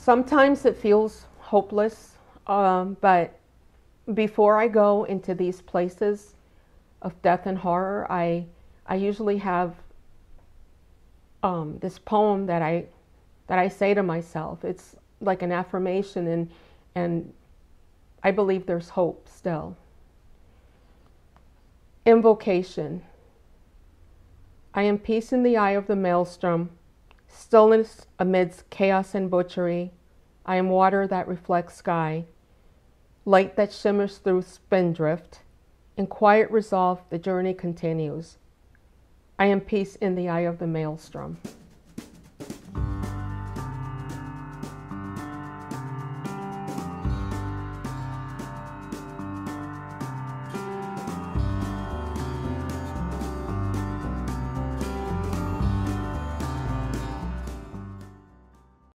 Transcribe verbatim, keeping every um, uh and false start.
Sometimes it feels hopeless, um, but before I go into these places of death and horror, I I usually have um, this poem that I that I say to myself. It's like an affirmation, and and I believe there's hope still. Invocation. I am peace in the eye of the maelstrom, stillness amidst chaos and butchery. I am water that reflects sky, light that shimmers through spindrift. In quiet resolve, the journey continues. I am peace in the eye of the maelstrom.